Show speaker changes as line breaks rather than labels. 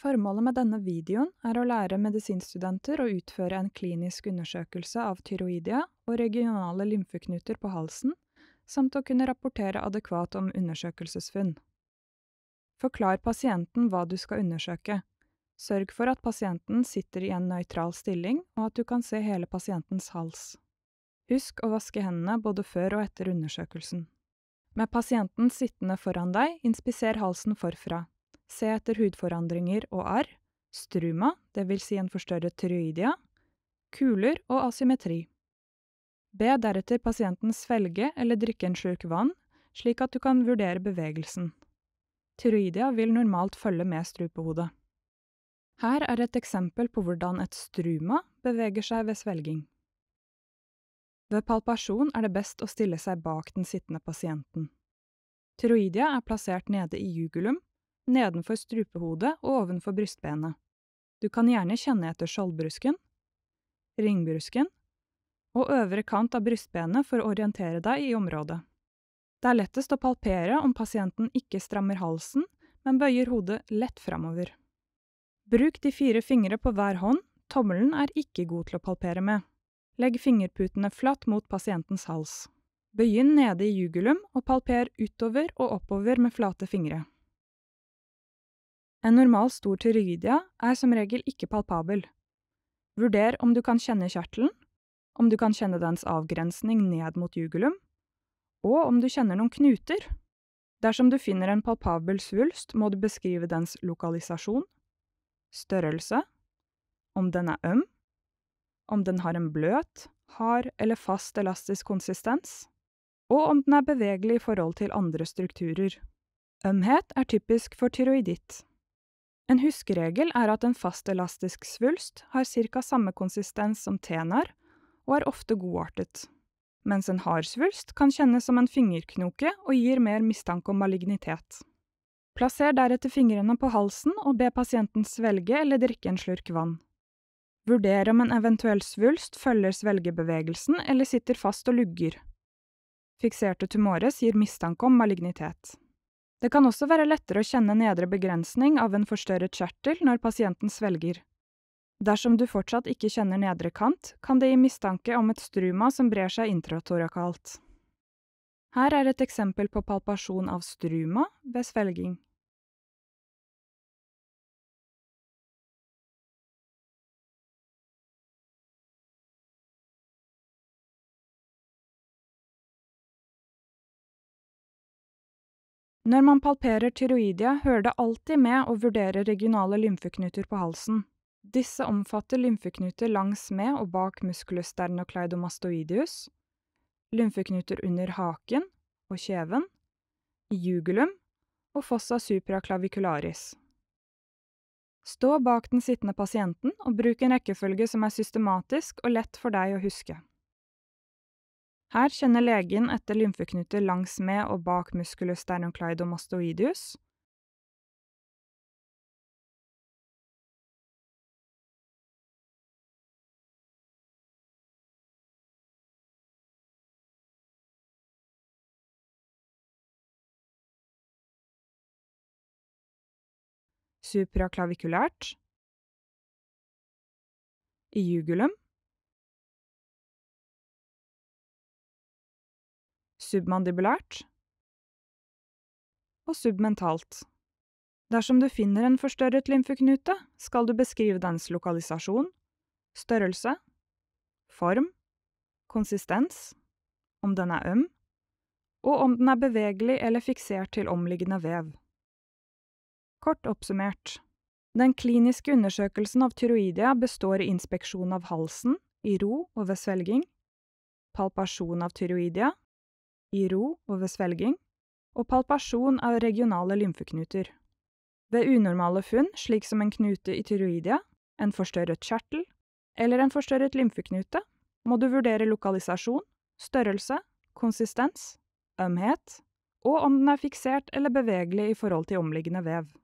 Formålet med denne videoen er å lære medisinstudenter å utføre en klinisk undersøkelse av tyroidia og regionale lymfeknuter på halsen, samt å kunne rapportere adekvat om undersøkelsesfunn. Forklar pasienten hva du skal undersøke. Sørg for at pasienten sitter i en nøytral stilling, og at du kan se hele pasientens hals. Husk å vaske hendene både før og etter undersøkelsen. Med pasienten sittende foran deg, inspiser halsen forfra. Se etter hudforandringer og arr, struma, det vil si en forstørret tyroidia, kuler og asymmetri. Be deretter pasienten svelge eller drikke en slurk vann, slik at du kan vurdere bevegelsen. Tyroidia vil normalt følge med strupehodet. Her er et eksempel på hvordan et struma beveger seg ved svelging. Ved palpasjon er det best å stille seg bak den sittende pasienten. Tyroidia er plassert nede i jugulum, nedenfor strupehodet og ovenfor brystbenet. Du kan gjerne kjenne etter skjoldbrusken, ringbrusken og øvre kant av brystbenet for å orientere deg i området. Det er lettest å palpere om pasienten ikke strammer halsen, men bøyer hodet lett framover. Bruk de 4 fingre på hver hånd, tommelen er ikke god til å palpere med. Legg fingerputene flatt mot pasientens hals. Begynn nede i jugulum og palper utover og oppover med flate fingre. En normal stor tyroidia er som regel ikke palpabel. Vurder om du kan kjenne kjertelen, om du kan kjenne dens avgrensning ned mot jugulum, og om du kjenner noen knuter. Dersom du finner en palpabel svulst, må du beskrive dens lokalisasjon, størrelse, om den er øm, om den har en bløt, hard eller fast elastisk konsistens, og om den er bevegelig i forhold til andre strukturer. Ømhet er typisk for tyroiditt. En huskeregel er at en fast elastisk svulst har ca. samme konsistens som tenar og er ofte godartet, mens en hard svulst kan kjennes som en fingerknoke og gir mer mistanke om malignitet. Plasser deretter fingrene på halsen og be pasienten svelge eller drikke en slurk vann. Vurder om en eventuell svulst følger svelgebevegelsen eller sitter fast og lugger. Fikserte tumores gir mistanke om malignitet. Det kan også være lettere å kjenne nedre begrensning av en forstørret kjertel når pasienten svelger. Dersom du fortsatt ikke kjenner nedre kant, kan det gi mistanke om et struma som brer seg intratorakalt. Her er et eksempel på palpasjon av struma ved svelging. Når man palperer tyroidia, hører det alltid med å vurdere regionale lymfeknuter på halsen. Disse omfatter lymfeknuter langs med og bak musculus sternocleidomastoideus, lymfeknuter under haken og kjeven, i jugulum og fossa supraclavicularis. Stå bak den sittende pasienten og bruk en rekkefølge som er systematisk og lett for deg å huske. Her kjenner legen etter lymfeknuter langs med og bak musculus sternocleidomastoideus, supraclavikulært, i jugulum, submandibulært og submentalt. Dersom du finner en forstørret lymfeknute, skal du beskrive dens lokalisasjon, størrelse, form, konsistens, om den er øm, og om den er bevegelig eller fiksert til omliggende vev. Kort oppsummert. Den kliniske undersøkelsen av tyroidia består i inspeksjon av halsen, i ro og ved svelging, palpasjon av tyroidia, i ro og ved svelging, og palpasjon av regionale lymfeknuter. Ved unormale funn, slik som en knute i tyroidia, en forstørret kjertel, eller en forstørret lymfeknute, må du vurdere lokalisasjon, størrelse, konsistens, ømhet, og om den er fiksert eller bevegelig i forhold til omliggende vev.